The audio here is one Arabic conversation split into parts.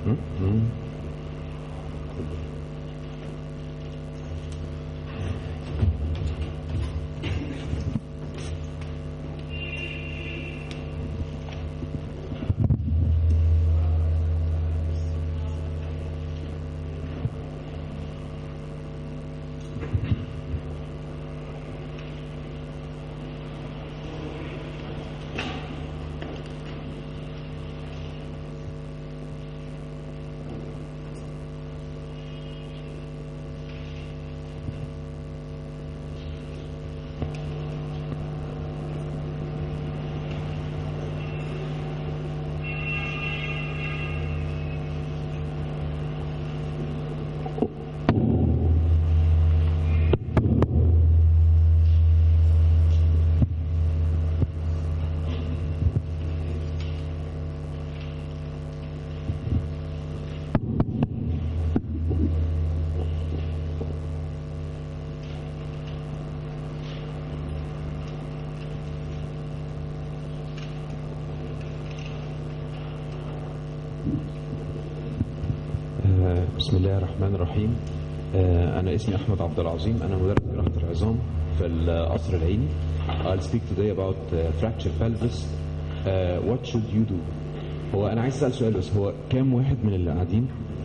بسم الله الرحمن الرحيم. أنا اسمي أحمد عبد العظيم، أنا مدرس جراحة العظام في القصر العيني. I'll speak today about fracture pelvis. What should you do؟ هو أنا عايز أسأل سؤال بس، هو كام واحد من اللي قاعدين؟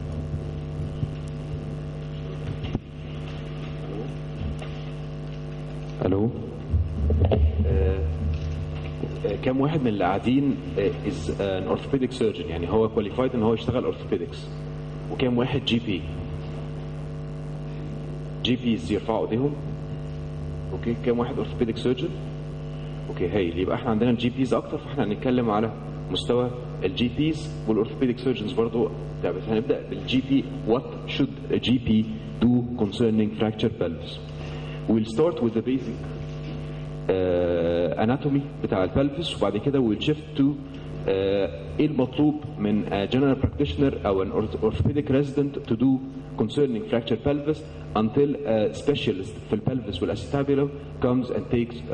ألو؟ كام واحد من اللي قاعدين is an orthopedic surgeon، يعني هو qualified إن هو يشتغل orthopedics؟ وكام واحد GP؟ GPs يرفعوا ايديهم. اوكي، كام واحد orthopedic surgeon؟ اوكي هايل، يبقى احنا عندنا GPs اكتر، فاحنا هنتكلم على مستوى GPs والorthopedic surgeons برضو. طيب هنبدأ بالGP. What should a GP do concerning fracture pelvis? We'll start with the basic anatomy بتاع البلفس، وبعد كده we'll shift to ايه المطلوب من general practitioner او an orthopedic resident to do concerning fracture pelvis until a specialist في البلفس والاستابيلو comes and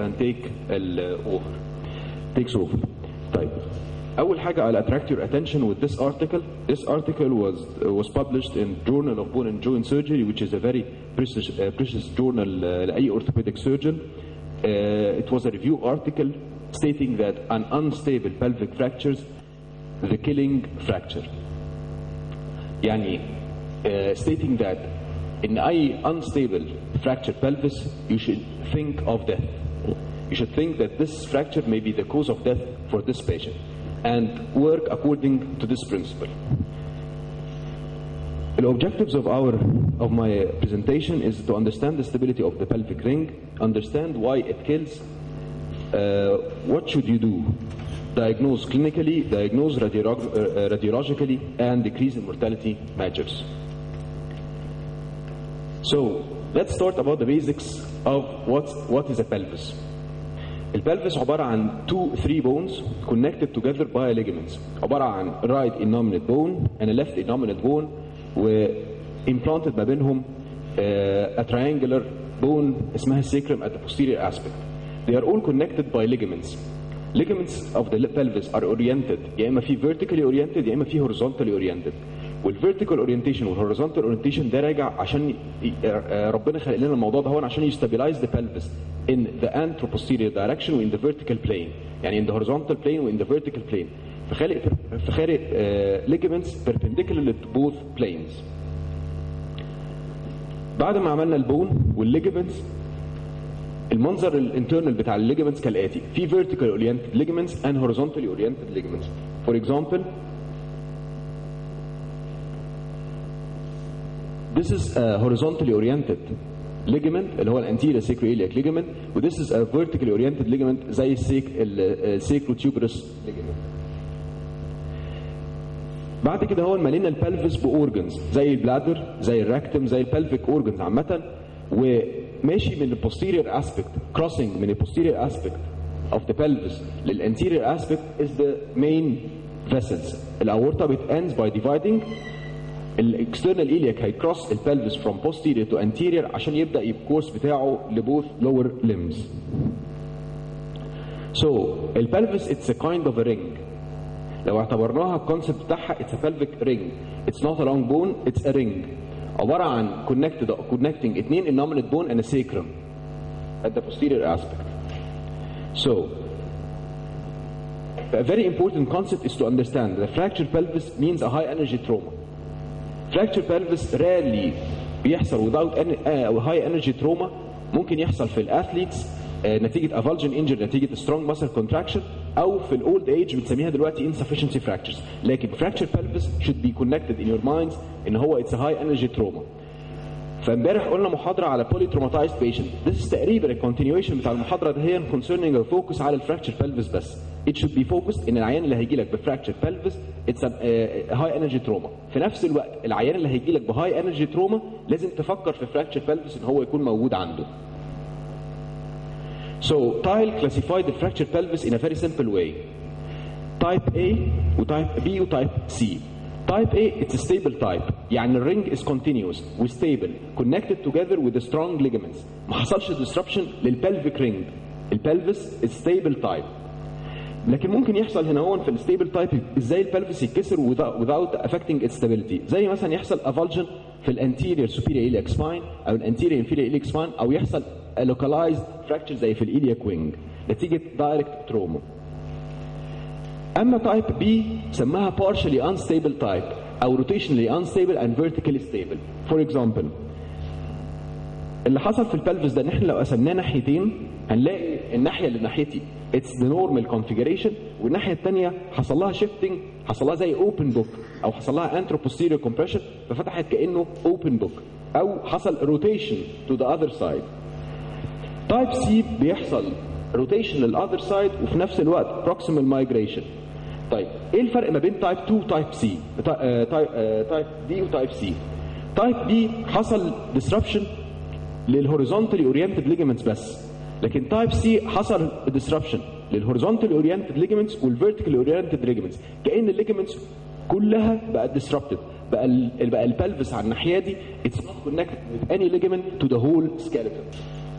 takes over. طيب اول حاجه I'll attract your attention with this article. This article was published in Journal of Bone and Joint Surgery, which is a very precious journal لاي orthopedic surgeon. It was a review article stating that an unstable pelvic fractures the killing fracture. يعني stating that in أي unstable fracture pelvis you should think of death. You should think that this fracture may be the cause of death for this patient and work according to this principle. The objectives of my presentation is to understand the stability of the pelvic ring, understand why it kills, what should you do, diagnose clinically, diagnose radiologically, and decrease in mortality measures. So let's start about the basics of what is a pelvis. البلفس عبارة عن 2-3 bones connected together by ligaments. عبارة عن right innominate bone and a left innominate bone و implanted ما بينهم a triangular bone اسمها sacrum at the posterior aspect. They are all connected by ligaments. Ligaments of the pelvis are oriented يا إما في vertically oriented يا إما في horizontally oriented. والvertical orientation والhorizontal orientation ده راجع عشان ربنا خلق لنا الموضوع ده هون عشان يستابلايز the pelvis in the anteroposterior direction و in the vertical plane، يعني in the horizontal plane و in the vertical plane. فخالق ligaments perpendicular to both planes. بعد ما عملنا البون والليجمنتس المنظر الانترنال بتاع الليجمنتس كالاتي: في vertical oriented ligaments and horizontally oriented ligaments. For example, this is a horizontally oriented ligament اللي هو الانتيريور sacroiliac ligament، و this is a vertically oriented ligament زي sacrotuberous ligament. بعد كده هو مالينا البلفس باورجنز زي البلادر زي الراكتم زي البلفيك اورجنز عامه، وماشي من البوستيريور اسبكت crossing من البوستيريور اسبكت of the pelvis للانتيريور اسبكت is the main vessels. الاورطه ends by dividing. الاكسترنال ايلياك هيكروس البلفس from posterior to anterior عشان يبدا الكورس بتاعه لبوث lower limbs. So البلفس it's a kind of a ring. لو اعتبرناها الكونسبت بتاعها it's a pelvic ring. It's not a long bone, it's a ring. عبارة عن connecting اتنين innominate bone and a sacrum at the posterior aspect. So, a very important concept is to understand that fractured pelvis means a high energy trauma. Fractured pelvis rarely بيحصل without high energy trauma. ممكن يحصل في الاثليتس نتيجة avulsion injury نتيجة strong muscle contraction أو في الأولد ايج بنسميها دلوقتي insufficiency fractures. لكن fractured pelvis should be connected in your minds إن هو it's a high energy trauma. فامبارح قلنا محاضرة على polytraumatized patient. This is تقريبا الكونتينيويشن بتاع المحاضرة ده هي concerning a focus على الفراكتشر pelvis بس. It should be focused إن العيان اللي هيجي لك بفراكتشر pelvis it's a high energy trauma. في نفس الوقت العيان اللي هيجي لك بهاي energy trauma لازم تفكر في fracture pelvis إن هو يكون موجود عنده. So Tile classified the fracture pelvis in a very simple way. Type A وtype B وtype C. Type A it's a stable type. يعني الرينج is continuous وstable connected together with the strong ligaments. ما حصلش disruption للpelvic ring. البلفس is stable type. لكن ممكن يحصل هنا هون في الستيبل تايب ازاي البلفس يتكسر without affecting its stability. زي مثلا يحصل avulsion في الانتيريور superior iliac spine او الانتيريور inferior iliac spine او يحصل localized fracture زي في الإلياك وينج نتيجة direct trauma. أما تايب بي سماها partially unstable type أو rotationally unstable and vertically stable. For example اللي حصل في البلفس ده ان احنا لو قسمناه ناحيتين هنلاقي الناحية اللي ناحيتي it's the normal configuration والناحية الثانية حصل لها shifting حصل لها زي open book أو حصل لها anteroposterior compression ففتحت كأنه open book أو حصل rotation to the other side. تايب سي بيحصل rotation للother side وفي نفس الوقت proximal migration. طيب ايه الفرق ما بين تايب 2 وتايب سي؟ تايب بي وتايب سي. تايب بي حصل disruption للهوريزونتالي اورينتد ليجمنتس بس، لكن تايب سي حصل disruption للهوريزونتالي اورينتد ليجمنتس والفيرتيكال اورينتد ليجمنتس، كأن الليجمنتس كلها بقت disrupted، بقى البلفس على الناحيه دي it's not connected with any ligament to the whole skeleton.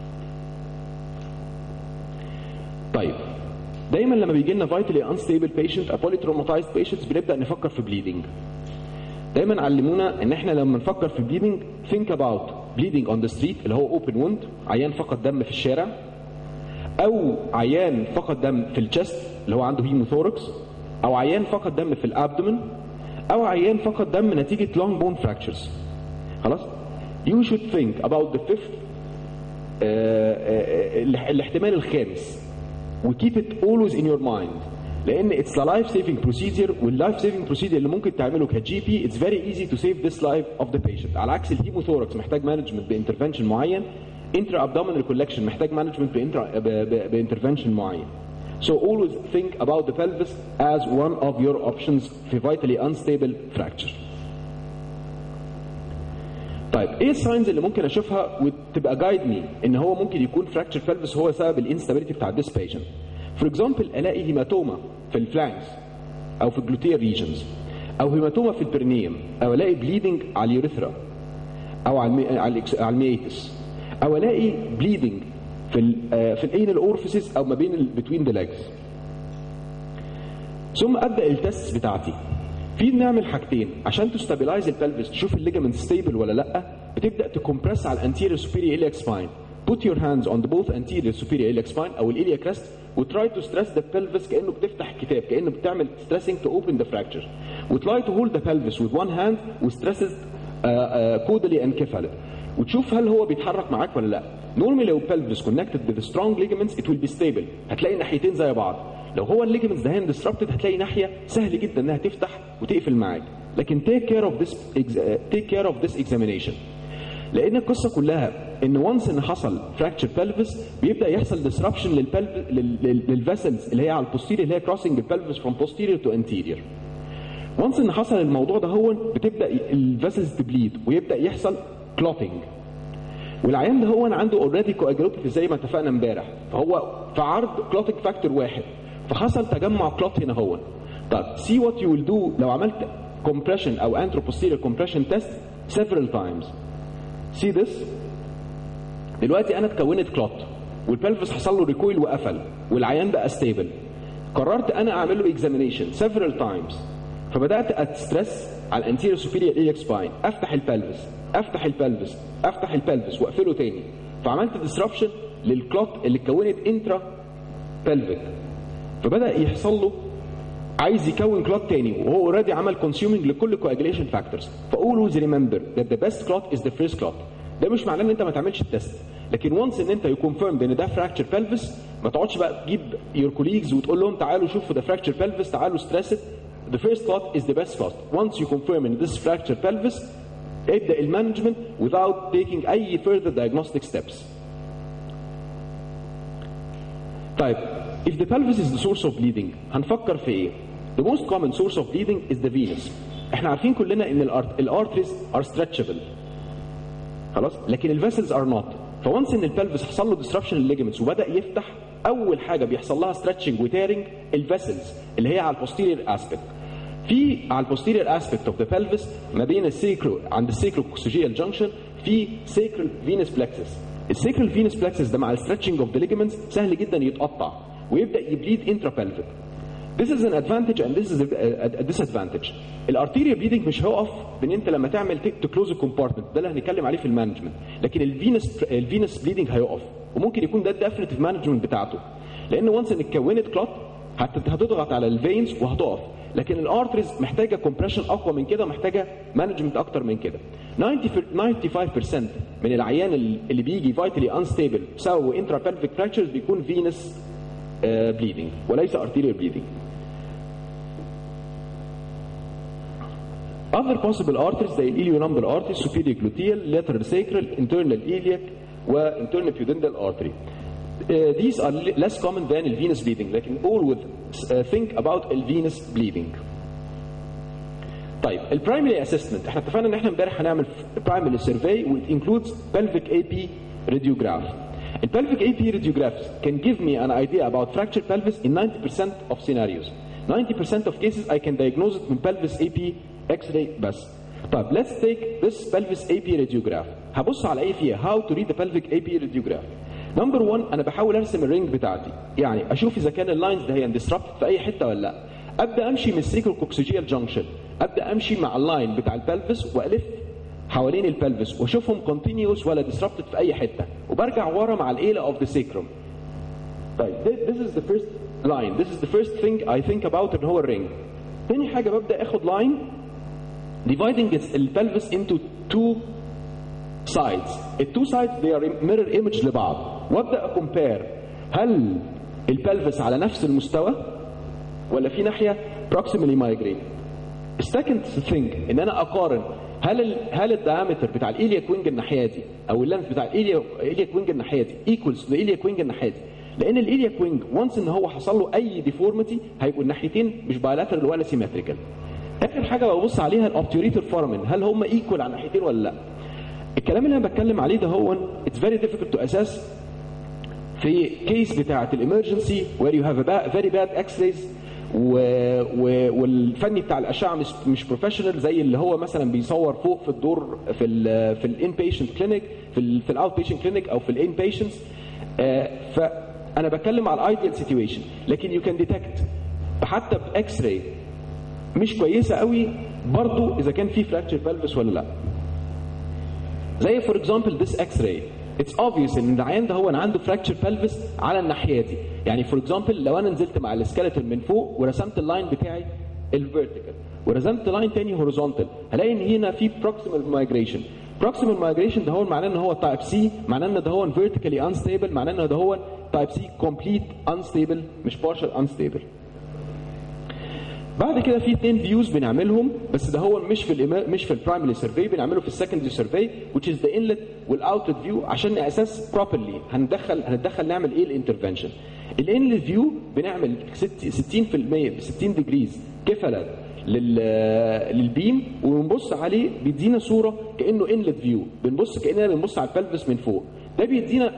طيب دايما لما بيجي لنا vitally unstable patient or polytraumatized patients بنبدا نفكر في bleeding. دايما علمونا ان احنا لما نفكر في bleeding think about bleeding on the street اللي هو open wound، عيان فقد دم في الشارع، او عيان فقد دم في الشست اللي هو عنده هيموثوركس، او عيان فقد دم في الابدومن، او عيان فقد دم نتيجه long bone fractures. خلاص you should think about the fifth الاحتمال الخامس و keep it always in your mind، لان it's a life saving procedure، واللايف سيفنج procedure اللي ممكن تعمله كجي بي it's very easy to save this life of the patient. على عكس الهيموثوركس محتاج مانجمنت بانترفنشن معين، intra abdominal collection محتاج مانجمنت بانترفنشن معين. So always think about the pelvis as one of your options في vitally unstable fracture. طيب ايه الساينز اللي ممكن اشوفها وتبقى جايد مي ان هو ممكن يكون فراكتشر pelvis هو سبب الانستابيليتي بتاع this patient؟ فور اكزامبل الاقي هيماتوما في الفلانكس او في الجلوتير ريجنز، او هيماتوما في البرنيوم، او الاقي بليدنج على اليوريثرا او على الميتس، او الاقي بليدنج في الانال اورفيسز او ما بين بتوين ذا ليجز. ثم ابدا التست بتاعتي. في نعمل حاجتين عشان تستابلايز البلفس تشوف الليجمنت ستيبل ولا لا. بتبدا تكمبرس على الانتيريور سوبيريور إلياك سباين. Put your hands on the both anterior superior iliac spine او الإلياك crest وtry to stress the pelvis كأنه بتفتح كتاب، كأنه بتعمل stressing to open the fracture. وtry to hold the pelvis with one hand وstresses caudally and cephalic وتشوف هل هو بيتحرك معاك ولا لا. Normally لو pelvis connected with strong ligaments it will be stable، هتلاقي الناحيتين زي بعض. لو هو الليجمنتس ده disrupted هتلاقي ناحية سهل جدا انها تفتح وتقفل معاك. لكن take care of this examination. لان القصه كلها ان وانس ان حصل فراكتشر بلفس بيبدا يحصل disruption للفيسلز اللي هي على البوستيريور اللي هي كروسنج البلفس from posterior to anterior. وانس ان حصل الموضوع ده هو بتبدا الفيسلز تبليد ويبدا يحصل كلوتنج، والعيان ده هو عنده اوريدي كواجلوباثي زي ما اتفقنا امبارح، فهو في عرض كلوتنج فاكتور واحد فحصل تجمع كلوت هنا هو. طب see what you will do لو عملت compression او anteroposterior compression test several times. See this؟ دلوقتي انا اتكونت كلوت والبلفس حصل له ريكويل وقفل والعيان بقى ستيبل. قررت انا اعمل له examination several times، فبدات اتسترس على الانتيريور سوبيريور ايليك سباين، افتح البلفس افتح البلفس افتح البلفس واقفله تاني، فعملت disruption للكلوت اللي اتكونت انترا بلفيك، فبدا يحصل له عايز يكون كلوت تاني وهو اوريدي عمل consuming لكل coagulation factors. فalways remember that the best clot is the first clot. ده مش معناه ان انت ما تعملش التست، لكن وانس ان انت يكونفيرم ان ده فراكتشر بلفس ما تقعدش بقى تجيب يور كوليجز وتقول لهم تعالوا شوفوا ده فراكتشر بلفس، تعالوا ستريس. The first clot is the best clot. Once you confirm in this fracture pelvis ابدا المانجمنت without taking اي further diagnostic steps. طيب if the pelvis is the source of bleeding هنفكر في ايه؟ The most common source of bleeding is the venous. احنا عارفين كلنا ان الارتريز are stretchable خلاص، لكن الفيسلز ار نوت. فونس ان البلفس حصل له ديسربشن الليجمنتس وبدا يفتح، اول حاجه بيحصل لها ستريتشنج وتيرنج الفيسلز اللي هي على البوستيريور اسبكت. في على البوستيريور اسبكت اوف ذا بلفس ما بين السيكرو عند السيكروكوكسيجيال جانكشن في سيكرال فينس بلكسس. السيكرال فينس بلكسس ده مع الستريتشنج اوف ذا ليجمنتس سهل جدا يتقطع ويبدا يبليد انترا بلفيك. This is an advantage and this is a disadvantage. الارتيريا بليدنج مش هيقف بان انت لما تعمل تكلوز الكومبارتمنت، ده اللي هنتكلم عليه في المانجمنت، لكن الفينس بليدنج هيقف وممكن يكون ده الديفينيتيف مانجمنت بتاعته، لان وانس ان اتكونت كلوت هتضغط على الفينز وهتقف، لكن الارتريز محتاجه كومبريشن اقوى من كده ومحتاجه مانجمنت اكتر من كده. 95% من العيان اللي بيجي فايتالي انستيبل بسبب انترا بلفيك فراكتشرز بيكون فينس بليدنج وليس arterial bleeding. Other possible arteries زي الإليونامبل artery, superior gluteal, lateral sacral, internal iliac و internal pudendal artery. These are less common than the venous bleeding, لكن always think about the venous bleeding. طيب البرايمري اسسمنت احنا اتفقنا ان احنا امبارح هنعمل برايمري سيرفي which includes pelvic AP radiograph. The pelvic AP radiographs can give me an idea about fractured pelvis in 90% of scenarios. 90% of cases I can diagnose it من pelvis AP X-ray بس. طيب let's take this pelvis AP radiograph. هبص على ايه فيها؟ How to read the pelvic AP radiograph. Number one أنا بحاول أرسم الرينج بتاعتي، يعني أشوف إذا كان اللاينز ده هي disrupt في أي حتة ولا لأ. أبدأ أمشي من السيكروكوكسيجيال جانكشن، أبدأ أمشي مع اللاين بتاع البلفس وألف حوالين البلفس واشوفهم continuous ولا disrupted في اي حته، وبرجع ورا مع الايلا اوف ذا سيكروم. طيب this is the first line, this is the first thing I think about اللي هو الرينج. تاني حاجه ببدا اخد لاين dividing البلفس into two sides. التو sides they are mirror image لبعض، وابدا اكومبير هل البلفس على نفس المستوى ولا في ناحيه proximally migrated. السكند ثينج ان انا اقارن هل الدايمتر بتاع الإيلياك وينج الناحيه دي او اللينث بتاع الإيلياك وينج الناحيه دي ايكوالز للإيلياك وينج الناحيه دي، لان الإيلياك وينج وانس ان هو حصل له اي ديفورميتي هيبقوا الناحيتين مش بايلاترال ولا سيمتريكال. اخر حاجه ببص عليها الاوبتيوريتور فورامين، هل هم ايكوال على الناحيتين ولا لا. الكلام اللي انا بتكلم عليه ده هو اتس فيري ديفيكولت تو اساس في كيس بتاعه الامرجنسي وير يو هاف فيري باد اكس رايز والفني بتاع الاشعه مش بروفيشنال زي اللي هو مثلا بيصور فوق في الدور في الان بيشنت كلينيك في الاوت بيشنت كلينيك او في الان بيشنتس. فانا بتكلم على الايديال سيتويشن، لكن يو كان ديتكت حتى باكس راي مش كويسه قوي برضو اذا كان في فراكتشر بلفس ولا لا. زي فور اكزامبل ذس اكس راي اتس obvious ان العيان ده هو عنده فراكتشر بلفس على الناحيه دي. يعني فور اكزامبل لو انا نزلت مع السكeleton من فوق ورسمت اللاين بتاعي الفيرتيكال ورسمت لاين تاني هوريزونتال، هلاقي ان هنا في بروكسيمال مايجريشن. بروكسيمال مايجريشن ده هو معناه ان هو تايب سي، معناه ان ده هو فيرتيكالي انستيبل، معناه ان ده هو تايب سي كومبليت انستيبل مش بارشال انستيبل. بعد كده في اثنين فيوز بنعملهم، بس ده هو مش في البرايمري سيرفي، بنعمله في السكندري سيرفي which is the inlet والاوتلت فيو عشان اساس بروبرلي هنتدخل نعمل ايه الانترفنشن. الانلت فيو بنعمل 60% 60 ديجريز كفله للبيم وبنبص عليه بيدينا صوره كانه انلت فيو، كاننا بنبص على البلفس من فوق. ده بيدينا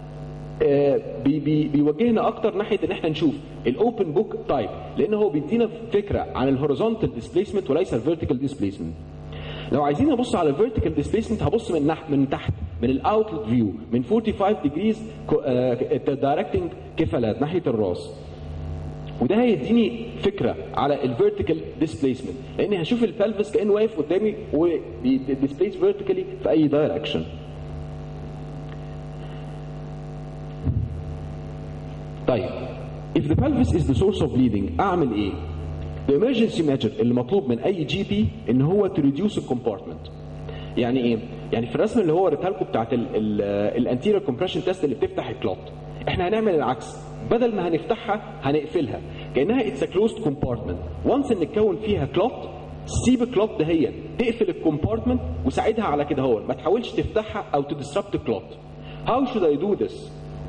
بيوجهنا اكتر ناحيه ان احنا نشوف الاوبن بوك تايب، لان هو بيدينا فكره عن الهوريزونتال ديسبيسمنت وليس الفيرتيكال ديسبيسمنت. لو عايزين نبص على الفيرتيكال ديسبيسمنت هبص من تحت من الاوتلت فيو من 45 ديجريز دايركتنج كفلات ناحيه الراس. وده هيديني فكره على الفيرتيكال ديسبيسمنت، لان هشوف البلفس كانه واقف قدامي وبيديسبيس فيرتيكالي في اي دايركشن. طيب if the pelvis is the source of bleeding اعمل ايه؟ the emergency measure اللي مطلوب من اي جي بي ان هو to reduce the compartment. يعني ايه؟ يعني في الرسم اللي هو وريتها لكم بتاعت الانتيريور كومبريشن تيست اللي بتفتح الكلوت، احنا هنعمل العكس، بدل ما هنفتحها هنقفلها كانها اتس كلوزد كومبارتمنت. وانس ان اتكون فيها كلوت، سيب الكلوت دهيا تقفل الكومبارتمنت وساعدها على كده هو، ما تحاولش تفتحها او تديسربت الكلوت. هاو شود اي دو ذس؟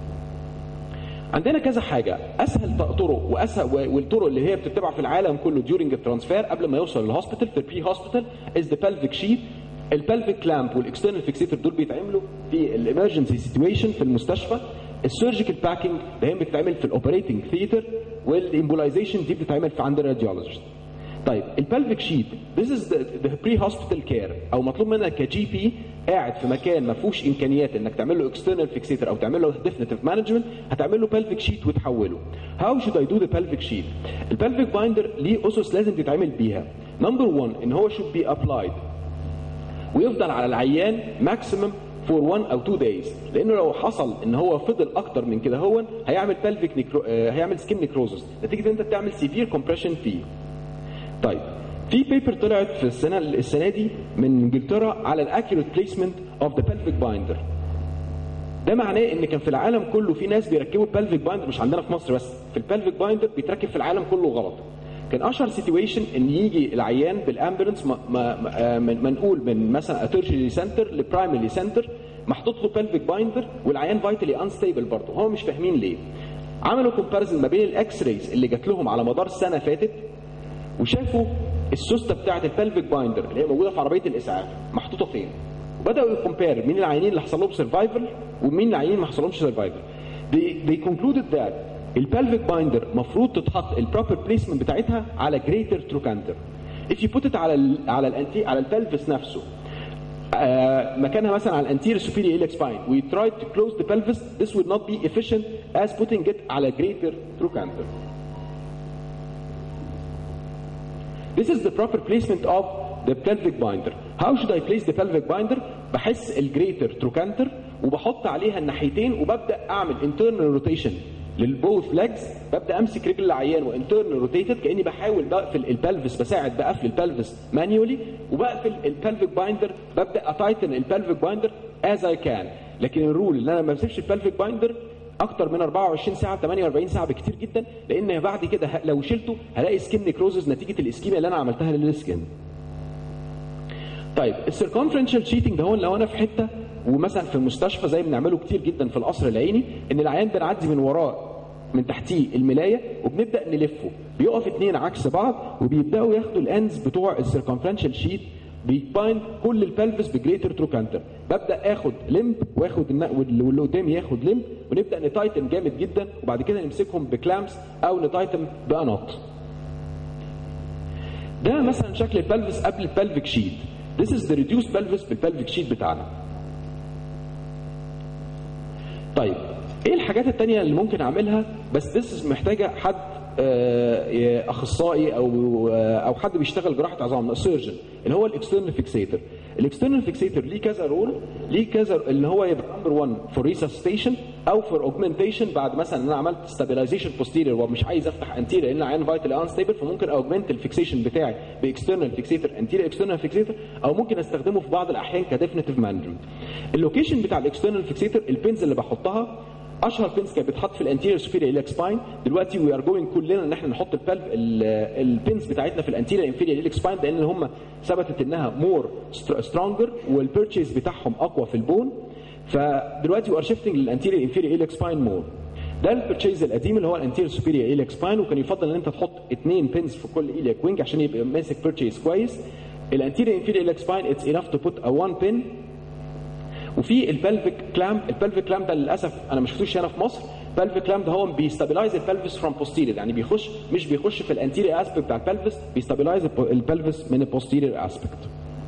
عندنا كذا حاجه، اسهل طرق واسهل والطرق اللي هي بتتبع في العالم كله during الترانسفير قبل ما يوصل للهوسبيتال في البري هوسبيتال is the pelvic sheath. البلفيك كلامب والاكسترنال فيكسيتور دول بيتعملوا في الامرجنسي سيتويشن في المستشفى. السيرجيكال باكينج ده بتتعمل في الاوبريتنج ثيتر، والامبولايزيشن دي بتتعمل في عند الراديولوجيست. طيب البلفيك شيت this is the pre hospital care، او مطلوب منك كجي بي قاعد في مكان ما فيهوش امكانيات انك تعمل له اكسترنال فيكسيتور او تعمل له ديفينيتيف مانجمنت، هتعمل له pelvic sheet وتحوله. How should I do the pelvic sheet؟ البلفيك بايندر ليه اسس لازم تتعمل بيها. نمبر 1 ان هو should be applied ويفضل على العيان ماكسيمم فور 1 او 2 days، لانه لو حصل ان هو فضل اكتر من كده هو هيعمل هيعمل سكين نيكروزس نتيجه ان انت بتعمل سيفير كومبريشن فيه. طيب في بيبر طلعت في السنه دي من انجلترا على الاكيوريت بليسمنت اوف ذا pelvic بايندر. ده معناه ان كان في العالم كله في ناس بيركبوا pelvic بايندر، مش عندنا في مصر بس، في pelvic بايندر بيتركب في العالم كله غلط. كان اشهر سيتويشن ان يجي العيان بالامبولانس منقول من مثلا اترجري سنتر لبرايمري سنتر، محطوط له pelvic بايندر والعيان فايتالي انستيبل برضه، هم مش فاهمين ليه. عملوا كومباريزن ما بين الاكس رايز اللي جات لهم على مدار السنه فاتت، وشافوا السوسته بتاعه البلفيك بايندر اللي هي موجوده في عربيه الاسعاف محطوطه فين، وبداوا يكومبير مين العيانين اللي حصل لهم سرفايفل ومين العيانين ما حصلهمش سرفايفل. they concluded that البلفيك بايندر مفروض تتحط البروبر بليسمنت بتاعتها على جريتر تروكانتر. if you put it على البلفس نفسه مكانها مثلا على الانتيريور superior iliac spine we tried to close the pelvis, this would not be efficient as putting it على greater trochanter. This is the proper placement of the pelvic binder. How should I place the pelvic binder؟ بحس الجريتر تروكانتر وبحط عليها الناحيتين وببدا اعمل internal rotation للبوث ليجز، ببدا امسك رجل العيان وانترنال روتيتد كاني بحاول بقفل البلفس، بساعد بقفل البلفس مانيولي، وبقفل البلفيك بايندر، ببدا اتايتن البلفيك بايندر از اي كان. لكن الرول ان انا ما بسيبش البلفيك بايندر اكتر من 24 ساعه 48 ساعه بكتير جدا، لان بعد كده لو شلته هلاقي سكين نيكروزز نتيجه الاسكيميا اللي انا عملتها للسكين. طيب السيركمفرنشال شيتنج ده هو لو انا في حته ومثلا في المستشفى زي ما بنعمله كتير جدا في القصر العيني، ان العيان بنعدي من وراه من تحتيه الملايه وبنبدا نلفه، بيقف اتنين عكس بعض وبيبداوا ياخدوا الاندز بتوع السيركمفرنشال شيت بيباين كل البلفس بجريتر تروكانتر. ببدا اخد لمب واخد واللي قدامي ياخد لمب ونبدا نتايتن جامد جدا، وبعد كده نمسكهم بكلامس او نتايتن باناط. ده مثلا شكل البلفس قبل البلفيك شيت. This is the reduced pelvis بالبلفيك شيت بتاعنا. طيب ايه الحاجات التانية اللي ممكن اعملها؟ بس this محتاجة حد اخصائي او حد بيشتغل جراحة عظام، سيرجن، اللي هو الاكسترنال فيكسيتور. الاكسترنال فيكسيتور ليه كذا رول، ليه كذا اللي هو يبقى نمبر 1 فور ريسستيشن او فور اوجمنتيشن. بعد مثلا انا عملت ستابيلايزيشن بوستيريور ومش عايز افتح انتيريور لان العيان فايتال انستيبل، فممكن اوجمنت الفيكسيشن بتاعي باكسترنال فيكسيتور انتيريور اكسترنال فيكسيتور، او ممكن استخدمه في بعض الاحيان كديفينيتيف مانجمنت. اللوكيشن بتاع الاكسترنال فيكسيتور، البنز اللي بحطها اشهر بنز كانت بتحط في الانتيريور سوبيريور إيلياك سباين، دلوقتي وي ار جوينج كلنا ان احنا نحط البنز بتاعتنا في الانتيريور انفيريور إيلياك سباين، لان هم ثبتت انها مور سترونجر والبيرتشيز بتاعهم اقوى في البون، فدلوقتي وي ار شيفتنج للانتيريور انفيريور إيلياك سباين مور. ده البيرتشيز القديم اللي هو الانتيريور سوبيريور إيلياك سباين، وكان يفضل ان انت تحط 2 بنز في كل إيلياك وينج عشان يبقى ماسك بيرتشيز كويس. الانتيريور انفيريور إيلياك سباين اتس انف تو بوت ا 1 بن. وفي البلفيك كلامب، البلفيك كلامب ده للاسف انا ما شفتوش هنا في مصر. البلفيك كلامب ده هو بيستابلايز البلفس فروم بوستيريور، يعني مش بيخش في الانتيريور اسبكت بتاع البلفس، بيستابلايز البلفس من البوستيريور اسبكت.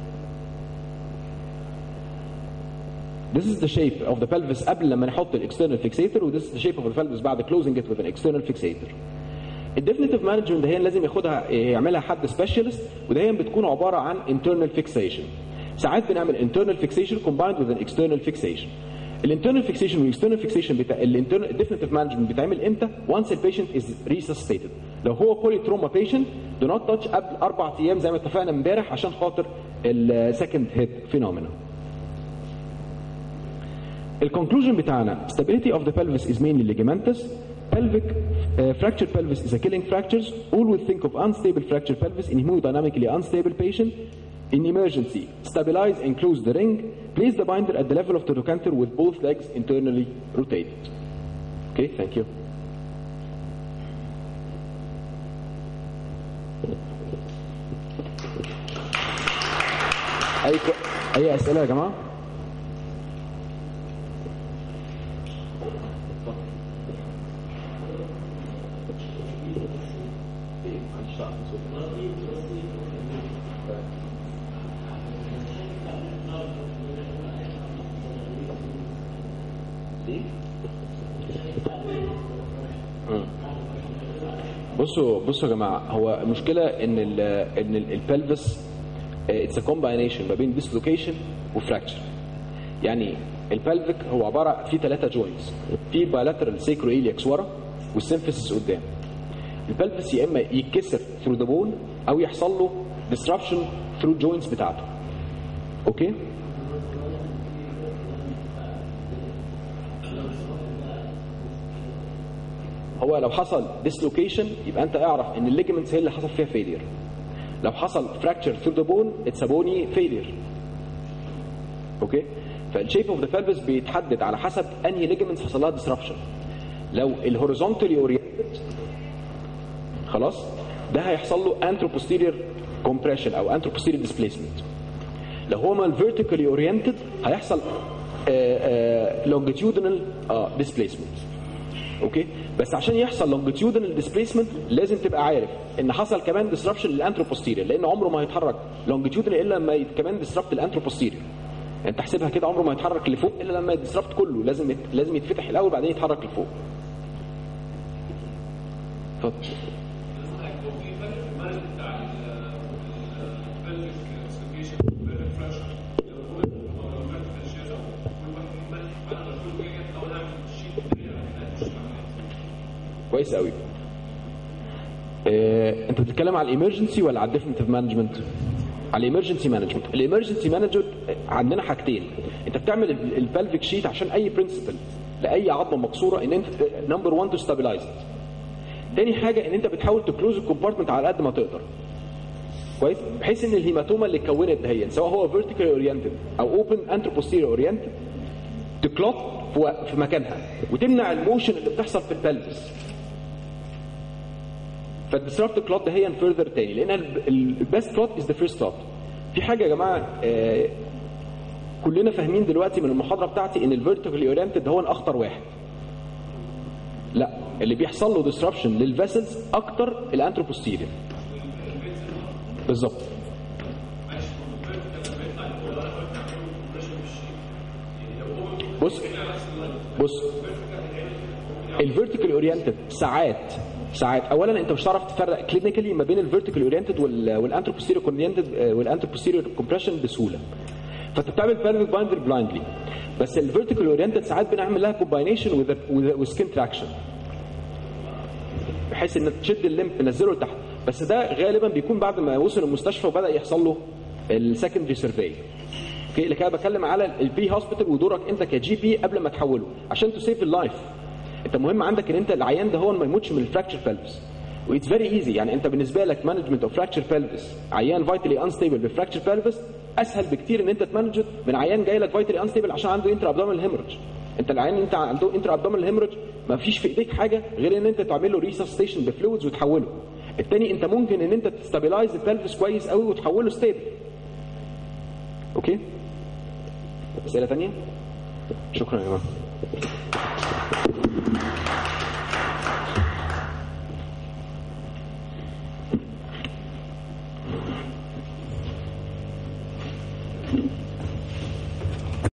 This is the shape of the pelvis قبل لما نحط الاكسترنال فيكسيتور، و this is the shape of the pelvis بعد closing it with an external fixator. الديفينيتيف مانجمنت هي لازم ياخدها يعملها حد سبيشالست، وده هي بتكون عباره عن internal fixation. ساعات بنعمل internal fixation combined with an external fixation. الانترنال فيكسيشن والاكسترنال فيكسيشن بتاع الديفينيتيف مانجمنت بيتعمل امتى؟ once البيشنت از ريسستيتد. لو هو بولي تروما بيشنت دو نوت تاتش قبل 4 ايام زي ما اتفقنا امبارح عشان خاطر السكند هيد فينومينا. الكونكلوجن بتاعنا stability of the pelvis is mainly ligamentous. Pelvic fractured pelvis is a killing fractures. Always think of unstable fractured pelvis in hemodynamically unstable patient. In emergency, stabilize and close the ring. Place the binder at the level of the trochanter with both legs internally rotated. Okay, thank you. أي أسئلة يا جماعة؟ بصوا يا جماعه، هو المشكله ان البلفس اتس ا كومباينيشن ما بين ديسلوكيشن وفراكشر. يعني البلفيك هو عباره في 3 جوينتس، في بايلاترال سيكرو إيلياكس ورا والسيمفيسيس قدام. البلفس يا اما يتكسر ثرو ذا بون او يحصل له ديسربشن ثرو الجوينتس بتاعته. اوكي؟ هو لو حصل ديسلوكيشن يبقى انت اعرف ان الليجمنتس هي اللي حصل فيها فيلير. لو حصل فراكتشر ثرو ذا بون اتس بوني فيلير. اوكي؟ فالشيب اوف ذا pelvis بيتحدد على حسب انهي ليجمنتس حصل لها ديسربشن. لو الهوريزونتالي اورينتد خلاص ده هيحصل له انتروبوستيريور كومبريشن او انتروبوستيريور ديسبيسمنت. لو هو الفيرتيكالي اورينتد هيحصل لونجيتيودنال ديسبيسمنت. اوكي؟ بس عشان يحصل لونجيتيودنال ديسبيسمنت لازم تبقى عارف ان حصل كمان ديسربشن للانتروبوستيريور، لان عمره ما هيتحرك لونجيتيودنال الا لما كمان ديسربت الانتروبوستيريور. يعني انت تحسبها كده، عمره ما هيتحرك لفوق الا لما يديسربت كله، لازم يتفتح الاول بعدين يتحرك لفوق. اتفضل. كويس قوي. انت بتتكلم على الامرجنسي ولا على الديفينيتيف مانجمنت؟ على الامرجنسي مانجمنت. الامرجنسي مانجمنت عندنا حاجتين، انت بتعمل البلفيك شيت عشان اي برنسبل لاي عظمه مكسوره ان انت نمبر 1 تو ستابلايز. تاني حاجه ان انت بتحاول تكلوز الكومبارتمنت على قد ما تقدر. كويس؟ بحيث ان الهيماتوما اللي اتكونت دهيا سواء هو فيرتيكال اورينتد او اوبن انتروبوستيريور اورينتد تكلوت في مكانها وتمنع الموشن اللي بتحصل في البلفس. فالديسربت كلوت ده هي فيرذر تاني، لان البيست كلوت از ذا فيرست كلوت. في حاجه يا جماعه كلنا فاهمين دلوقتي من المحاضره بتاعتي ان الفيرتيكال اورينتد هو الاخطر واحد. لا، اللي بيحصل له ديسربشن للفيسلز اكتر الانتروبوستيريور. بالظبط. بص الفيرتيكال اورينتد ساعات اولا انت مش هتعرف تفرق كلينيكالي ما بين الفيرتيكال اورينتد والانتروبوستيريور اورينتد والانتروبوستيريور كومبريشن بسهوله. فانت بتعمل pelvic binder blindly. بس الفيرتيكال اورينتد ساعات بنعمل لها كومباينيشن with سكين تراكشن بحيث ان تشد الليمف تنزله لتحت. بس ده غالبا بيكون بعد ما وصل المستشفى وبدا يحصل له السكندري سيرفي. اوكي؟ اللي كده بكلم على البي هوسبيتال ودورك انت كجي بي قبل ما تحوله عشان تسيف اللايف. انت مهم عندك ان انت العيان ده هو ما يموتش من الفراكتشر بلفس. واتس فيري ايزي. يعني انت بالنسبه لك مانجمنت اوف فراكتشر بلفس عيان فايتالي انستيبل بفراكتشر بلفس اسهل بكتير ان انت تمانج من عيان جاي لك فايتالي انستيبل عشان عنده انترا ابدومينال هيموريدج. انت العيان انت عنده انترا ابدومينال هيموريدج ما فيش في ايديك حاجه غير ان انت تعمل له ريسستيشن بفلويدز وتحوله. الثاني انت ممكن ان انت تستابلايز البلفس كويس قوي وتحوله ستيبل. اوكي؟ اسئله ثانيه؟ شكرا يا جماعه.